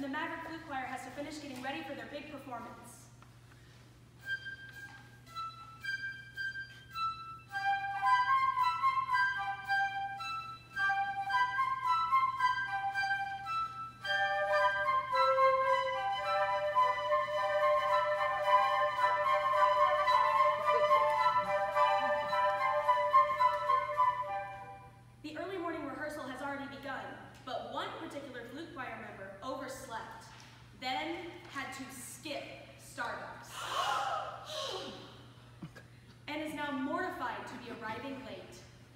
the Maverick Flute Choir has to finish getting ready for their big performance. The early morning rehearsal has already begun, but one particular flute choir member overslept, then had to skip Starbucks, and is now mortified to be arriving late.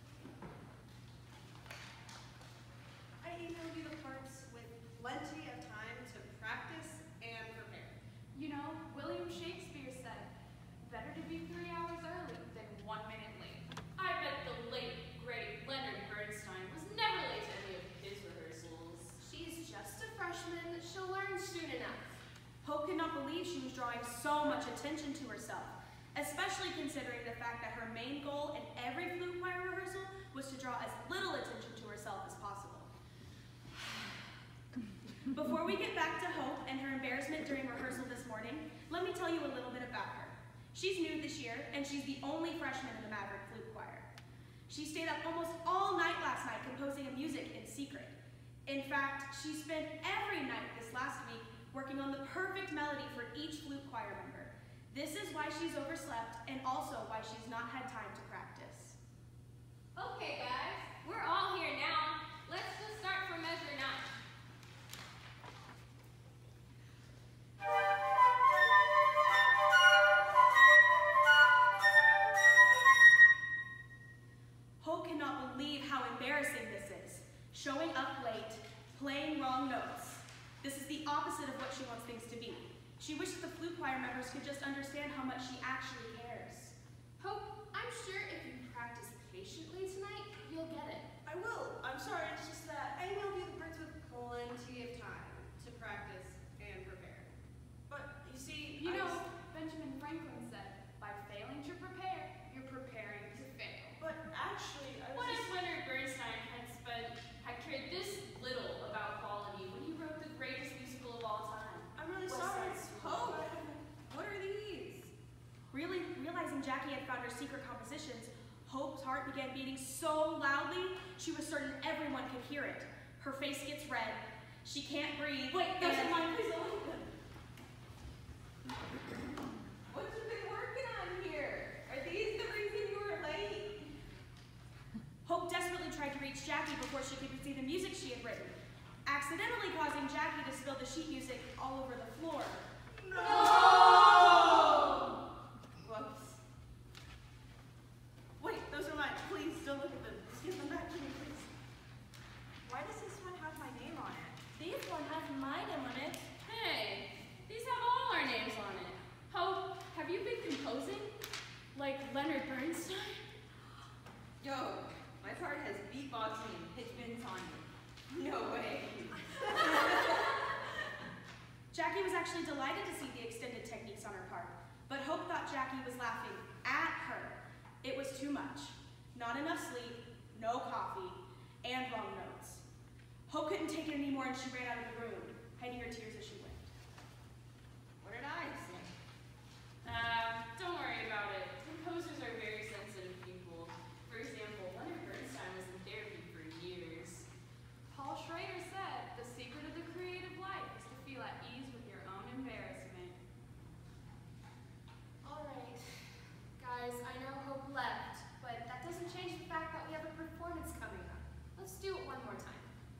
I emailed you the parts with plenty of time to practice and prepare. You know, William Shakespeare said, better to be 3 hours early than 1 minute late. I bet the late, great Leonard Bernstein was never late to any of his rehearsals. She's just a freshman. She'll learn soon enough. Hope could not believe she was drawing so much attention to herself, especially considering the fact that her main goal in every flute choir rehearsal was to draw as little attention to herself as possible. Before we get back to Hope and her embarrassment during rehearsal this morning, let me tell you a little bit about her. She's new this year, and she's the only freshman in the Maverick Flute Choir. She stayed up almost all night last night composing a music in secret. In fact, she spent every night this last week working on the perfect melody for each flute choir member. This is why she's overslept, and also why she's not had time to practice. Okay, guys, we're all here now. Let's just start from measure 9. Hope cannot believe how embarrassing this is. Showing up late, playing wrong notes. This is the opposite of what she wants things to be. She wishes the flute choir members could just understand how much she actually cares. Hope, I'm sure if you practice patiently tonight, you'll get it. I will. I'm sorry, it's just that I emailed you the parts with plenty of time to practice and prepare. But you see, You know, Benjamin Franklin said, by failing to prepare, you're preparing to fail. But actually, I was What if just... Leonard Bernstein had cared this little about quality when he wrote the greatest musical of all time? I'm really West sorry. Side Story. Hope, what are these? Really realizing Jackie had found her secret compositions, Hope's heart began beating so loudly, she was certain everyone could hear it. Her face gets red. She can't breathe. Wait, those and- are mine. Please don't look at them. What you been working on here? Are these the reason you were late? Hope desperately tried to reach Jackie before she could see the music she had written, accidentally causing Jackie to spill the sheet music all over the floor. No! Whoops. Wait, those are mine. Please don't look at them. Just give them back to me, please. Why does this one have my name on it? This one has my name on it. Hey, these have all our names on it. Hope, have you been composing? Like Leonard Bernstein? Yo, my part has beatboxing and pitch bends on it. No way. Jackie was actually delighted to see the extended techniques on her part, but Hope thought Jackie was laughing at her. It was too much. Not enough sleep, no coffee, and wrong notes. Hope couldn't take it anymore and she ran out of the room, hiding her tears as she went. What did I say? Don't worry about it. Composers are very sensitive people. For example, Leonard Bernstein was in therapy for years. Paul Schrader said, the secret of the creative life is to feel at ease with your own embarrassment. All right. Guys, I know Hope left, but that doesn't change the fact that we have a performance coming up. Let's do it one more time.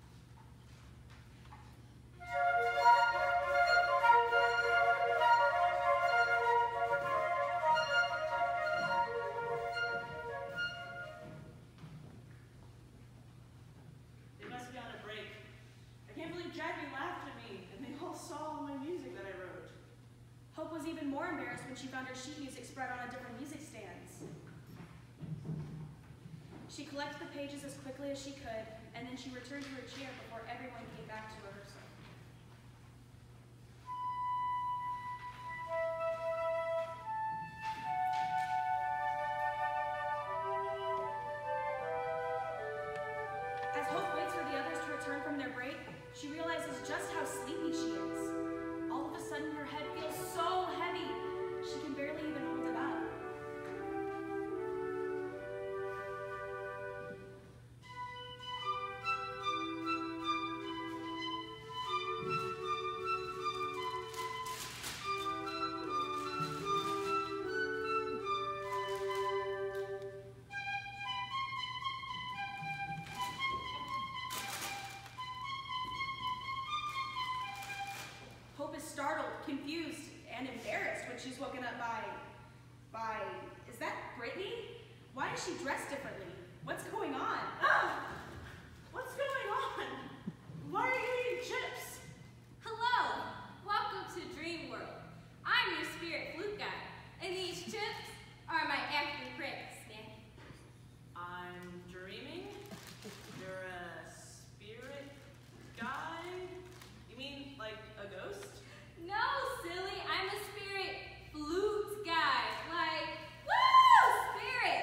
They must be on a break. I can't believe Jackie laughed at me, and they all saw all my music that I wrote. Hope was even more embarrassed when she found her sheet music spread on a different music stands. She collected the pages as quickly as she could, and then she returned to her chair before everyone came back to rehearsal. As Hope waits for the others to return from their break, she realizes just how sleepy she is. All of a sudden, her head feels so heavy, she can barely even hold it up. Hope is startled, confused, and embarrassed when she's woken up by, is that Brittany? Why is she dressed differently? What's going on? Ah! What's going on? Why are you eating chips? Hello! Welcome to Dream World. I'm your spirit flute guy, and these chips are my after-practice snack. I'm dreaming? You're a spirit guy? You mean like a ghost? No, silly, I'm a spirit flute guy. Like, woo! Spirit!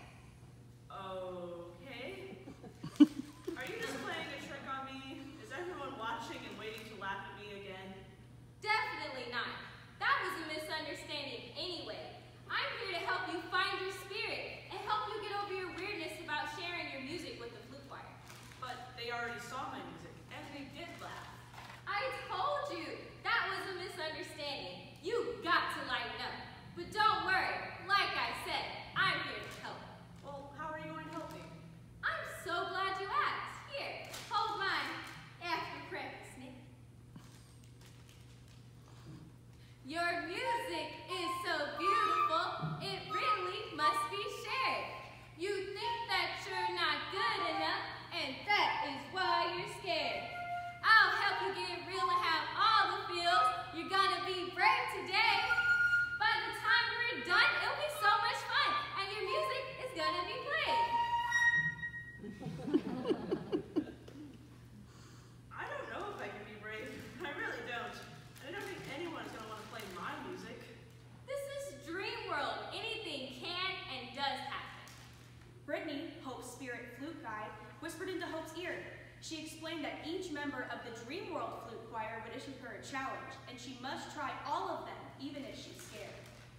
Okay. Are you just playing a trick on me? Is everyone watching and waiting to laugh at me again? Definitely not. That was a misunderstanding anyway. I'm here to help you find your spirit and help you get over your weirdness about sharing your music with the flute choir. But they already saw my music, and they did laugh. I told you that was a misunderstanding. You got to lighten up. But don't worry, like I said, I'm here to help. Well, how are you going to help me? I'm so glad you asked. Here, hold mine after practice, Nick. Your music is so beautiful, it really must be shared. You think that you're not good enough, and that is why you're scared. I'll help you get real and have all the feels. You're gonna be brave today. By the time we're done, it'll be so much fun, and your music is gonna be played. I don't know if I can be brave. I really don't. I don't think anyone's going to want to play my music. This is Dream World. Anything can and does happen. Brittany, Hope's spirit flute guide, whispered into Hope's ear. She explained that each member of the Dream World Flute Choir would issue her a challenge, and she must try all of them, even if she's scared.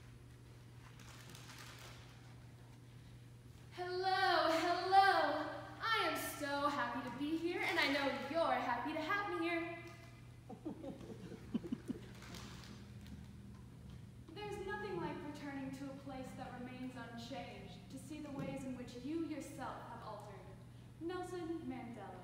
Hello, hello. I am so happy to be here, and I know you're happy to have me here. There's nothing like returning to a place that remains unchanged to see the ways in which you yourself have altered. Nelson Mandela.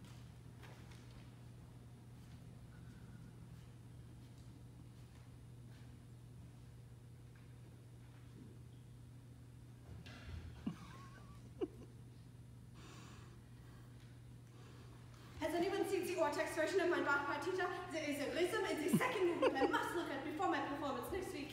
Has anyone seen the Ortex version of my Bach partita? There is a rhythm in the second movement I must look at before my performance next week.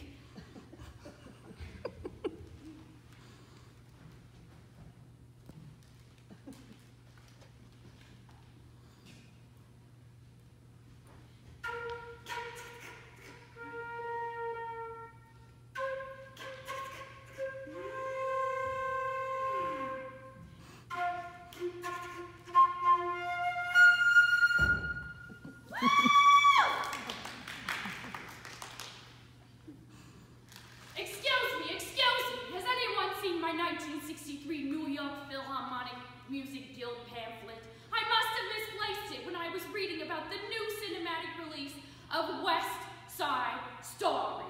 Excuse me, has anyone seen my 1963 New York Philharmonic Music Guild pamphlet? I must have misplaced it when I was reading about the new cinematic release of West Side Story.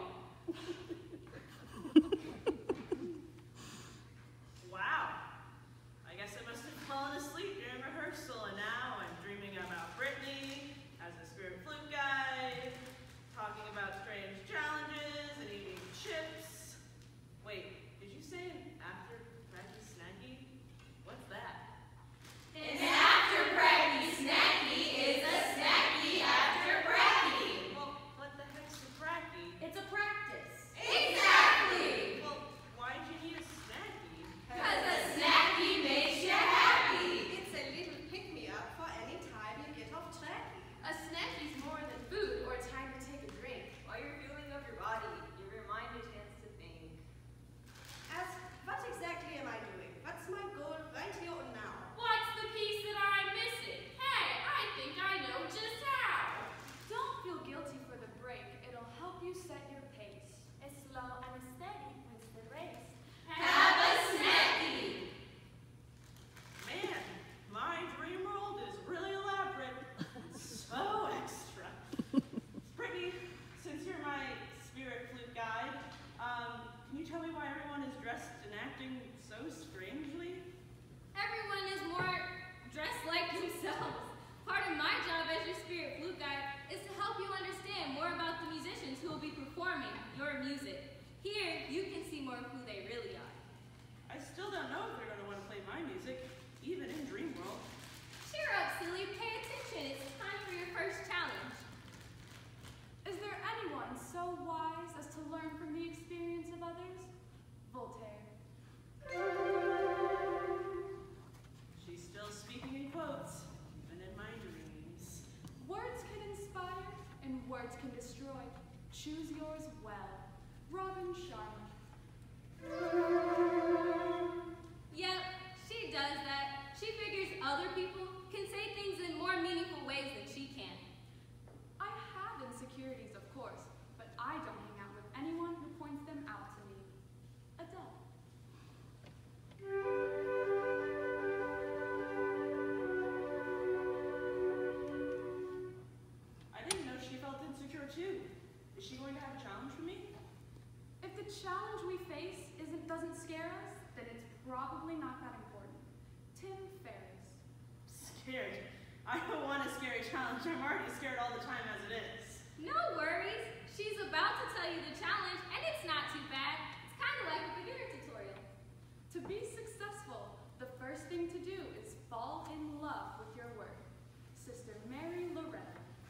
Wow. I guess I must have fallen asleep during rehearsal, and now I'm dreaming about Brittany as a spirit flute guide, talking about strange challenges and eating chips. Wait, did you say an after-practice snacky? What's that? An after-practice snacky is a snacky after-practice. Well, what the heck's a pracky? It's a practice words can destroy. Choose yours well. Robin Sharma. Yep, she does that. She figures other people can say things in more meaningful ways than she can. I have insecurities, of course, but I don't hang out with anyone who points them out to me. Adele. I didn't know she felt insecure too. Is she going to have a challenge for me? If the challenge we face doesn't scare us, then it's probably not that important. Tim Ferriss. Scared? I don't want a scary challenge. I'm already scared all the time as it is. No worries. She's about to tell you the challenge, and it's not too bad. It's kind of like a beginner tutorial. To be successful, the first thing to do is fall in love with your work. Sister Mary Loretta.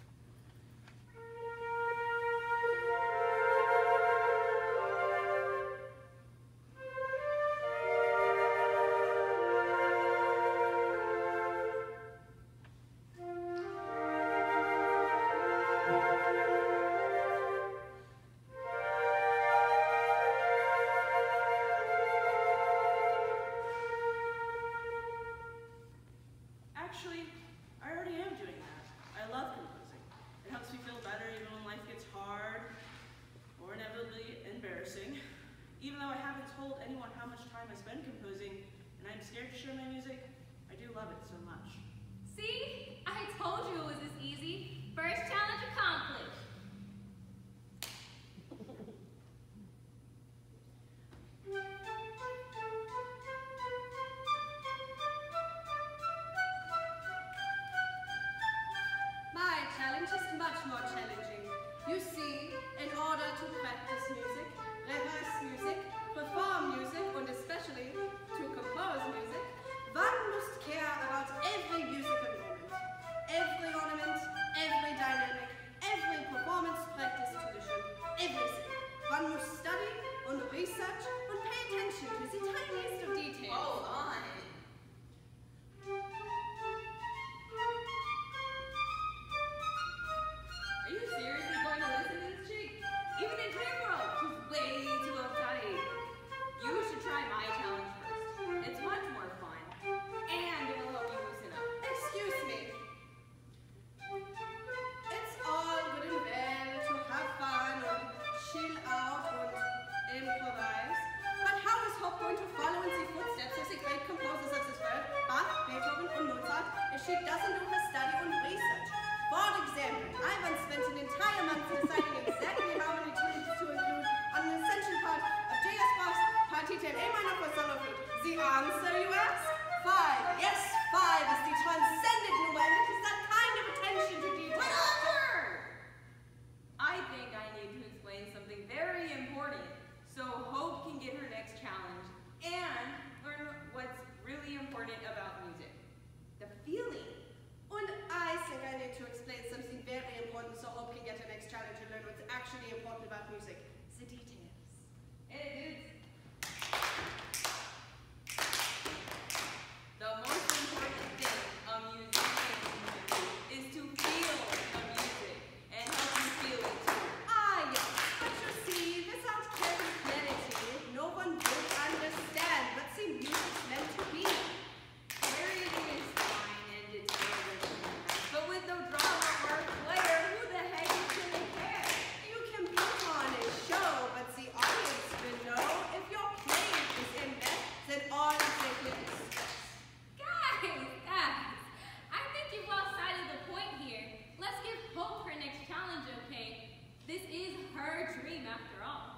Actually, I already am doing that. I love composing. It helps me feel better even when life gets hard or inevitably embarrassing. Even though I haven't told anyone how much time I spend composing and I'm scared to share my music, I do love it so much. See? I told you it was this easy. First challenge accomplished. My challenge is much more challenging. You see, in order to practice music, rehearse music, perform music, and especially to compose music, one must care about every musical moment, every ornament, every dynamic, every performance practice tradition, everything. One must study and research and pay attention to the tiniest of details. Hold on. Are you seriously going to listen to this chick? Even in Dream World, she's way too uptight. You should try my challenge first. It's much more fun, and it will help you loosen up. Excuse me. It's all good and well to have fun and chill out and improvise. But how is Hope going to follow in the footsteps of the great composers of this world, Bach, Beethoven, and Mozart, if she doesn't do her study and research? For example, I once spent an entire month deciding exactly how many tunes to include on an essential part of J.S. Bach's Partita in A minor for solo flute. The answer, you ask? 5. Yes, 5 is the transcendent number, and it is that kind of attention to detail. I think I need to explain something very important so Hope can get her next challenge and learn what's really important about music. The feeling. And I think I need to explain something very important so Hope can get her next challenge and learn what's actually important about music. The details. It is the most important thing a musician is to feel the music and help you feel it too. Ah, yes. But you see, without careful clarity, no one would understand what the music's meant to be. Clarity is fine and it's very but with no drama or flair, who the heck is gonna care? You can put on a show, but the audience will know if your playing is in bed, then all of the hits. Guys, I think you've lost sight of the point here. Let's give Hope her next challenge, okay? This is her dream after all.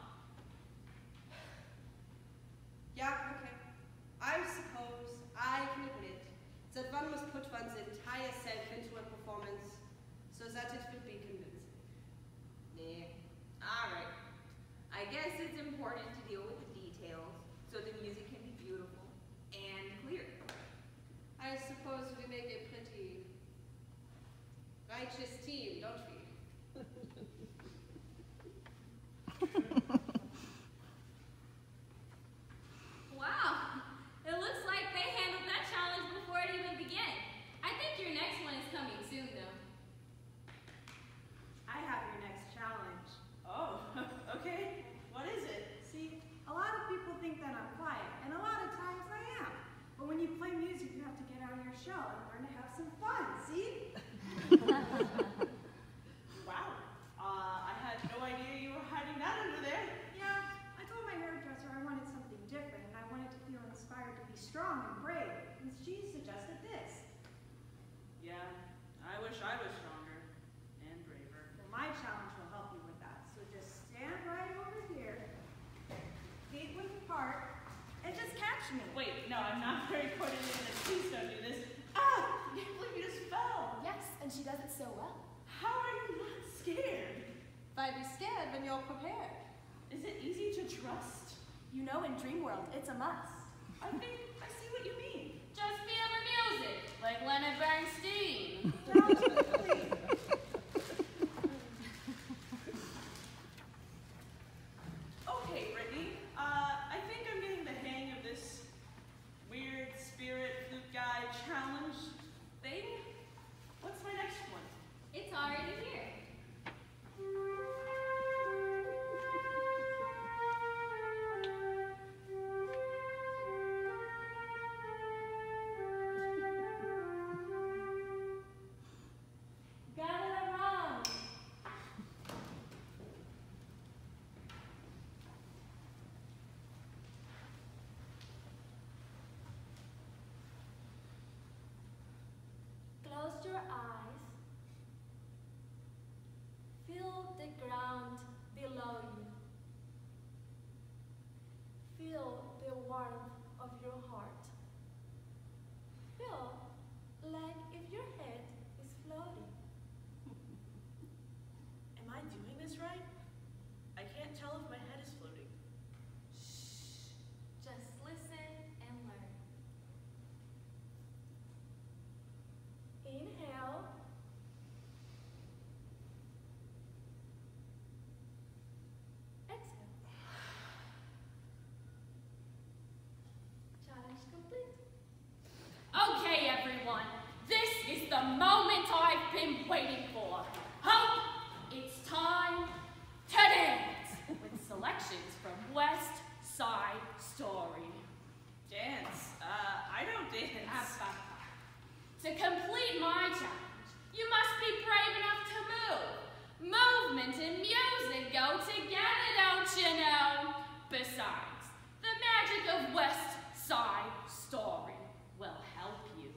Yeah, okay. I suppose I can admit that one must put one's entire self into a performance so that it will be convincing. Nah. Alright. I guess it's important to deal with the details so the music can be beautiful and clear. I suppose we make a pretty righteous team, don't we? Wow, it looks like they handled that challenge before it even began. I think your next one is coming soon, though. I have your next show and learn to have some fun, see? Wow. I had no idea you were hiding that under there. Yeah, I told my hairdresser I wanted something different and I wanted to feel inspired to be strong and brave, and she suggested this. Yeah, I wish I was stronger and braver. Well, my challenge will help you with that, so just stand right over here, feet width apart, and just catch me. Wait, no, I'm not very coordinated. Please don't do this. Ah! I can't believe you just fell. Yes, and she does it so well. How are you not scared? Why be scared when you're prepared? Is it easy to trust? You know, in Dream World, it's a must. I think I see what you mean. Just feel the music, like Leonard Bernstein. Down to the feet. Okay, Brittany. I think I'm getting the hang of this weird spirit flute guy challenge thing. What's my next one? It's already here. Got it wrong. Close your eyes. Feel the ground below you. Feel the warmth of your heart. Feel like if your head is floating. Am I doing this right? I can't tell if my head is floating. Shh. Just listen and learn. Inhale. Exhale. Challenge complete. Okay, everyone, this is the moment I've been waiting for. Hope, it's time to dance with selections from West Side Story. Dance? I don't dance. To complete my challenge, you must be brave enough to move. Movement and music go together, don't you know? Besides, the magic of West Side Story will help you.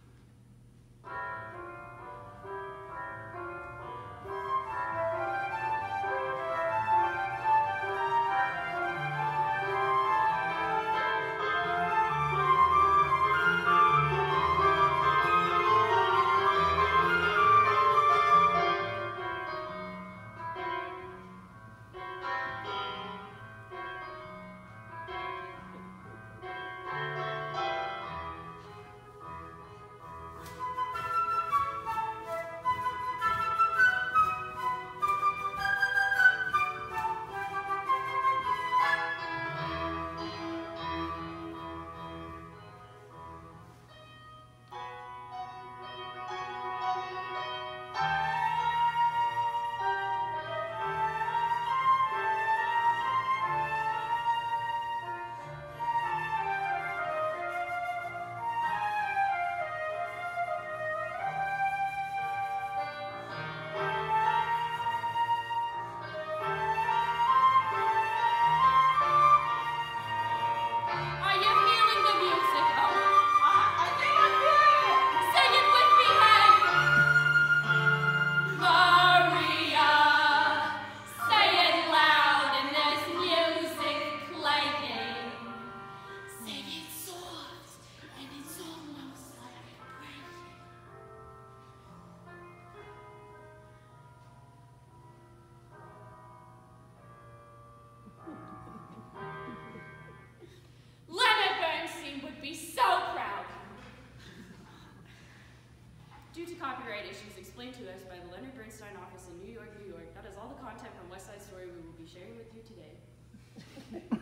copyright issues explained to us by the Leonard Bernstein office in New York, New York. That is all the content from West Side Story we will be sharing with you today.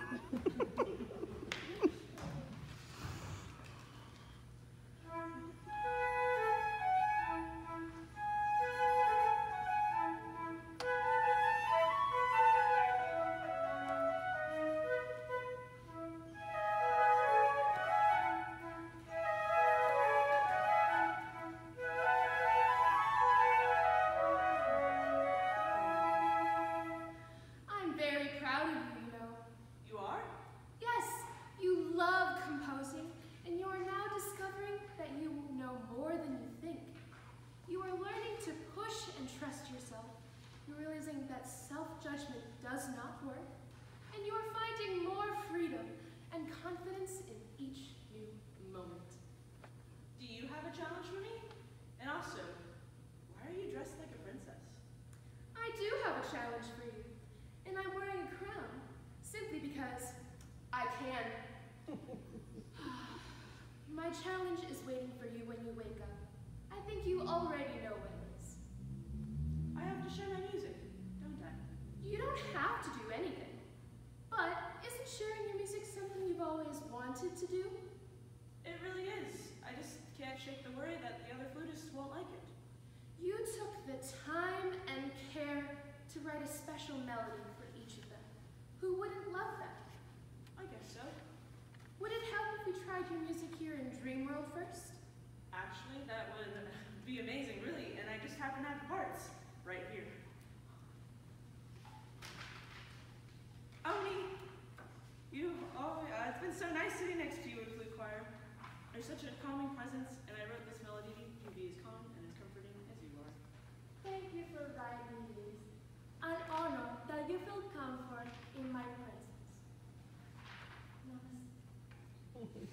My challenge is waiting for you when you wake up. I think you already know what it is. I have to share my music, don't I? You don't have to do anything. But isn't sharing your music something you've always wanted to do? It really is. I just can't shake the worry that the other flutists won't like it. You took the time and care to write a special melody for each of them. Who wouldn't love that? I guess so. Would it help if we tried your music here in Dreamworld first? Actually, that would be amazing, really, and I just happen to have the parts right here. Oni, it's been so nice sitting next to you in Flute Choir. There's such a calming presence, and I wrote this melody to be as calm and as comforting as you are. Thank you for writing these. An honor that you feel comfort in my presence. Namaste.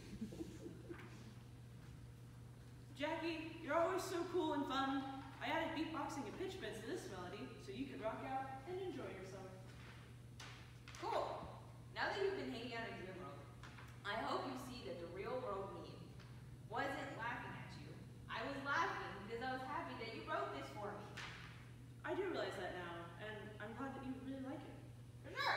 Jackie, you're always so cool and fun. I added beatboxing and pitch bends to this melody so you could rock out and enjoy yourself. Cool. Now that you've been hanging out in Dreamworld, I hope you see that the real world me wasn't laughing at you. I was laughing because I was happy that you wrote this for me. I do realize that now, and I'm glad that you really like it. For sure.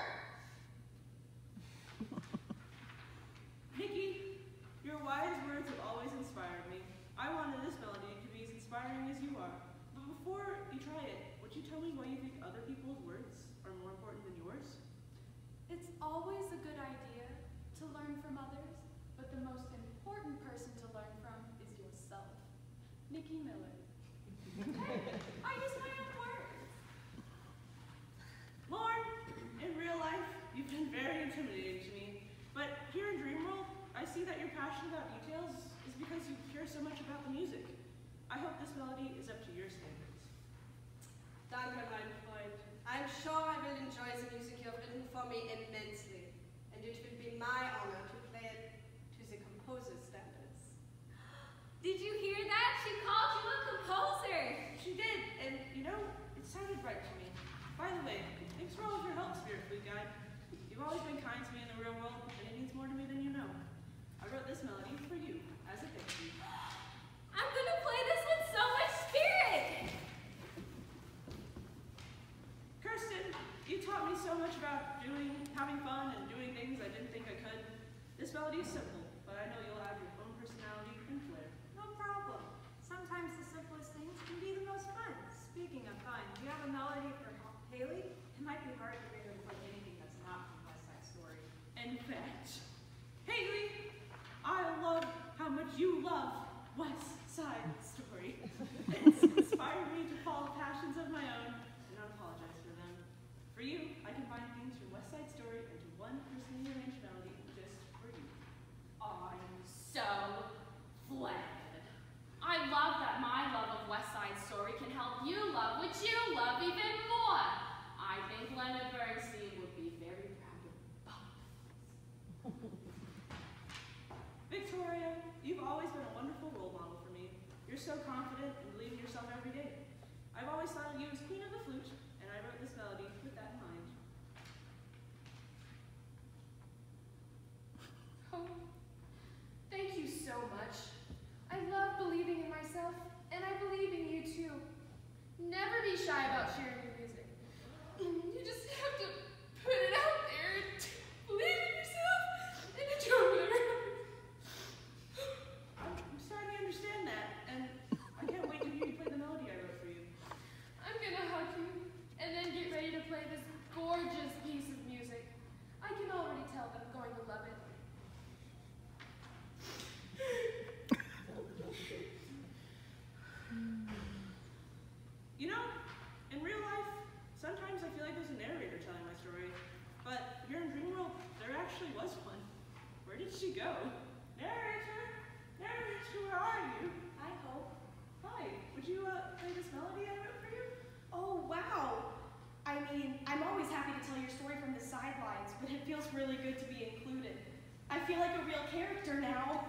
Nikki, your wise words have always inspired me. I wanted this melody to be as inspiring as you are. But before you try it, would you tell me why you think other people's words are more important than yours? It's always a good idea to learn from others, but the most important person to learn from is yourself. Nikki Miller. I use my own words. Lauren, in real life, you've been very intimidating to me. But here in Dreamworld, I see that your passion about details is because you care so much about the music. I hope this melody is up to your standards. Danke, mein Freund. I'm sure I will enjoy the music you have written for me immensely, and it will be my honor to play it to the composer's standards. Did you hear that? She called you a composer. She did, and you know, it sounded right to me. By the way, thanks for all of your help, Spirit Flute Guide. You've always been kind to me in the real world, and it means more to me than you know. I wrote this melody for you, as a thank you. I'm gonna play this with so much spirit. Kirsten, you taught me so much about having fun and doing things I didn't think I could. This melody is simple, but I know you'll add your own personality and flair. No problem. Sometimes the simplest things can be the most fun. Speaking of fun, do you have a melody for Haley? It might be hard to really play anything that's not from West Side Story. In fact, Haley, I love how much you love West Side Story. It's inspired me to follow passions of my own and not apologize for them. For you, I combine things from West Side Story into one personally arranged melody just for you. I'm so flattered. I love that my love of West Side Story can help you love what you love even more. I think Leonard Bernstein would be very proud of both. Victoria, you've always been a wonderful role model for me. You're so confident and believe in yourself every day. I've always thought of you as queen of the flute, and I wrote this melody with that in mind. Oh, thank you so much. I love believing in myself, and I believe in you too. Never be shy about sharing your music. You just have to put it out there and believe in yourself and enjoy it. I'm starting to understand that, and I can't wait to hear you play the melody I wrote for you. I'm gonna hug you and then get ready to play this gorgeous piece of music. I can already tell that I'm going to love it. You know, in real life, sometimes I feel like there's a narrator telling my story, but here in Dreamworld, there actually was one. Where did she go? Narrator? Narrator, where are you? Hi, Hope. Hi, would you play this melody I wrote for you? Oh, wow. I mean, I'm always happy to tell your story from the sidelines, but it feels really good to be included. I feel like a real character now.